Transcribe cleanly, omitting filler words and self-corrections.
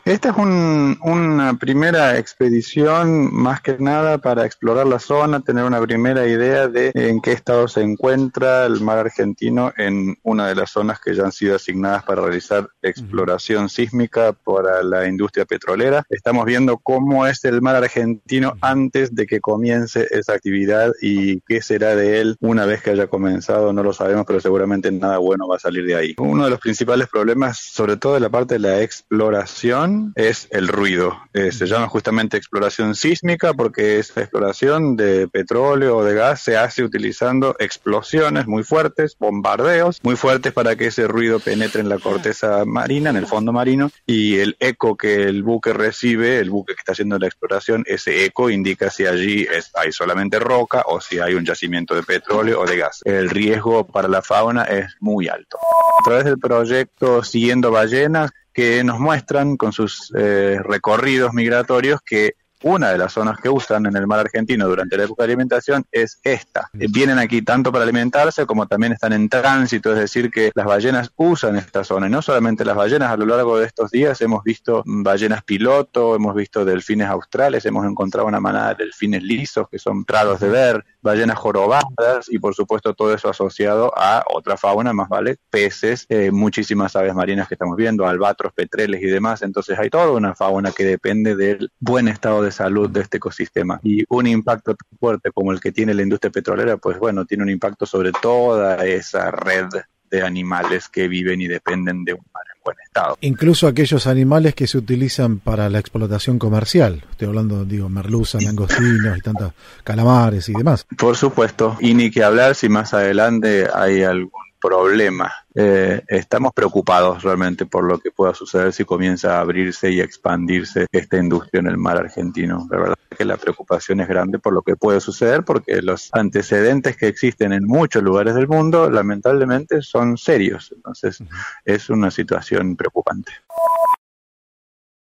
Esta es una primera expedición, más que nada para explorar la zona, tener una primera idea de en qué estado se encuentra el mar argentino en una de las zonas que ya han sido asignadas para realizar Ujú. exploración sísmica para la industria petrolera. Estamos viendo cómo es el mar argentino Ujú. antes de que comience esa actividad y qué será de él una vez que haya comenzado, no lo sabemos, pero seguramente nada bueno va a salir de ahí. Uno de los principales problemas, sobre todo de la parte de la exploración, es el ruido. Se Ujú. llama justamente exploración sísmica porque esa exploración de petróleo o de gas se hace utilizando explosiones muy fuertes, bombardeos muy fuertes para que ese ruido penetre en la corteza marina, en el fondo marino, y el eco que el buque recibe, el buque que está haciendo la exploración, ese eco indica si allí hay solamente roca o si hay un yacimiento de petróleo o de gas. El riesgo para la fauna es muy alto. A través del proyecto Siguiendo Ballenas, que nos muestran con sus recorridos migratorios que una de las zonas que usan en el mar argentino durante la época de alimentación es esta. Vienen aquí tanto para alimentarse como también están en tránsito, es decir, que las ballenas usan esta zona. Y no solamente las ballenas, a lo largo de estos días hemos visto ballenas piloto, hemos visto delfines australes, hemos encontrado una manada de delfines lisos que son raros de Ujú. ver, ballenas jorobadas y por supuesto todo eso asociado a otra fauna, más vale, peces, muchísimas aves marinas que estamos viendo, albatros, petreles y demás. Entonces hay toda una fauna que depende del buen estado de salud de este ecosistema, y un impacto tan fuerte como el que tiene la industria petrolera, pues bueno, tiene un impacto sobre toda esa red de animales que viven y dependen de un mar en buen estado. Incluso aquellos animales que se utilizan para la explotación comercial. Estoy hablando, digo, merluza, langostinos y tantos calamares y demás. Por supuesto, y ni que hablar si más adelante hay algún problema. Estamos preocupados realmente por lo que pueda suceder si comienza a abrirse y expandirse esta industria en el mar argentino. La verdad es que la preocupación es grande por lo que puede suceder, porque los antecedentes que existen en muchos lugares del mundo lamentablemente son serios. Entonces Ujú. es una situación preocupante.